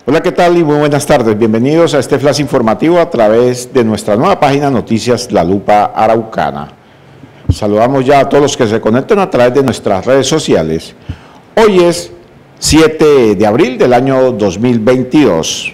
Hola, ¿qué tal? Y muy buenas tardes. Bienvenidos a este flash informativo a través de nuestra nueva página Noticias La Lupa Araucana. Saludamos ya a todos los que se conectan a través de nuestras redes sociales. Hoy es 7 de abril del año 2022.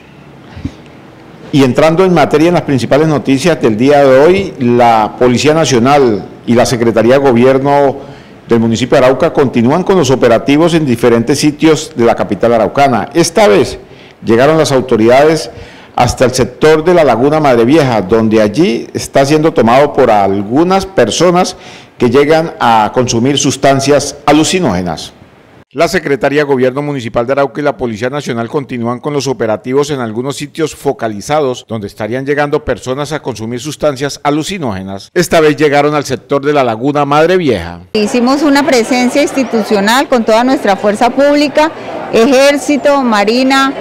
Y entrando en materia en las principales noticias del día de hoy, la Policía Nacional y la Secretaría de Gobierno del municipio de Arauca continúan con los operativos en diferentes sitios de la capital araucana. Esta vez llegaron las autoridades hasta el sector de la Laguna Madre Vieja, donde allí está siendo tomado por algunas personas que llegan a consumir sustancias alucinógenas. La Secretaría de Gobierno Municipal de Arauca y la Policía Nacional continúan con los operativos en algunos sitios focalizados donde estarían llegando personas a consumir sustancias alucinógenas. Esta vez llegaron al sector de la Laguna Madre Vieja. Hicimos una presencia institucional con toda nuestra fuerza pública, Ejército, Marina,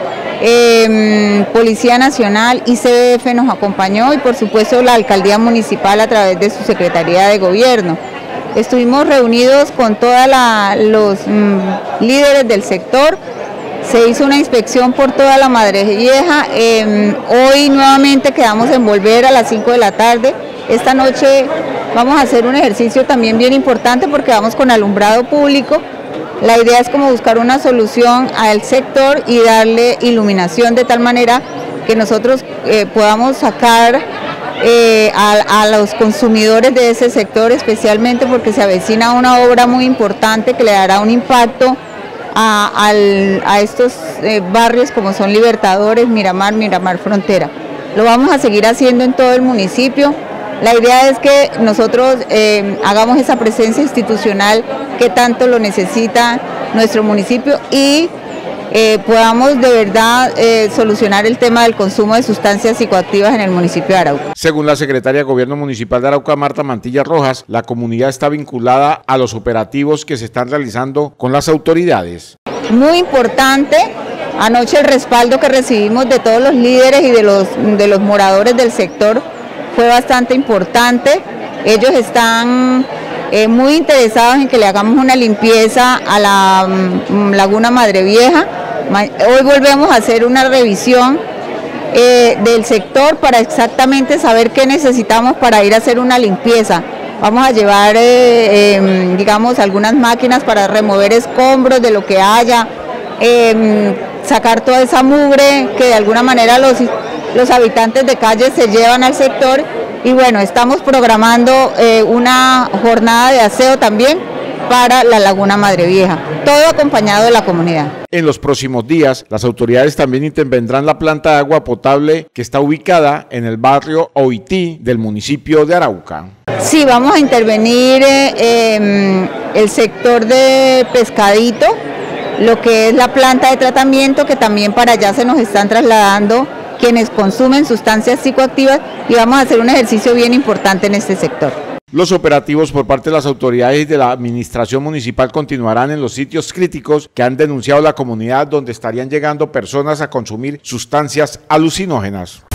Policía Nacional, ICBF nos acompañó y por supuesto la Alcaldía Municipal a través de su Secretaría de Gobierno. Estuvimos reunidos con todos los líderes del sector, se hizo una inspección por toda la Madre Vieja, hoy nuevamente quedamos en volver a las 5 de la tarde, esta noche vamos a hacer un ejercicio también bien importante porque vamos con alumbrado público. La idea es como buscar una solución al sector y darle iluminación de tal manera que nosotros podamos sacar a los consumidores de ese sector, especialmente porque se avecina una obra muy importante que le dará un impacto a estos barrios como son Libertadores, Miramar Frontera. Lo vamos a seguir haciendo en todo el municipio. La idea es que nosotros hagamos esa presencia institucional que tanto lo necesita nuestro municipio y podamos de verdad solucionar el tema del consumo de sustancias psicoactivas en el municipio de Arauca. Según la Secretaria de Gobierno Municipal de Arauca, Marta Mantilla Rojas, la comunidad está vinculada a los operativos que se están realizando con las autoridades. Muy importante, anoche el respaldo que recibimos de todos los líderes y de los moradores del sector fue bastante importante. Ellos están muy interesados en que le hagamos una limpieza a la Laguna Madre Vieja. Hoy volvemos a hacer una revisión del sector para exactamente saber qué necesitamos para ir a hacer una limpieza. Vamos a llevar, digamos, algunas máquinas para remover escombros de lo que haya, sacar toda esa mugre que de alguna manera los habitantes de calle se llevan al sector y bueno, estamos programando una jornada de aseo también para la Laguna Madre Vieja, todo acompañado de la comunidad. En los próximos días, las autoridades también intervendrán la planta de agua potable que está ubicada en el barrio Oití del municipio de Arauca. Sí, vamos a intervenir el sector de Pescadito, lo que es la planta de tratamiento, que también para allá se nos están trasladando quienes consumen sustancias psicoactivas y vamos a hacer un ejercicio bien importante en este sector. Los operativos por parte de las autoridades y de la administración municipal continuarán en los sitios críticos que han denunciado la comunidad donde estarían llegando personas a consumir sustancias alucinógenas.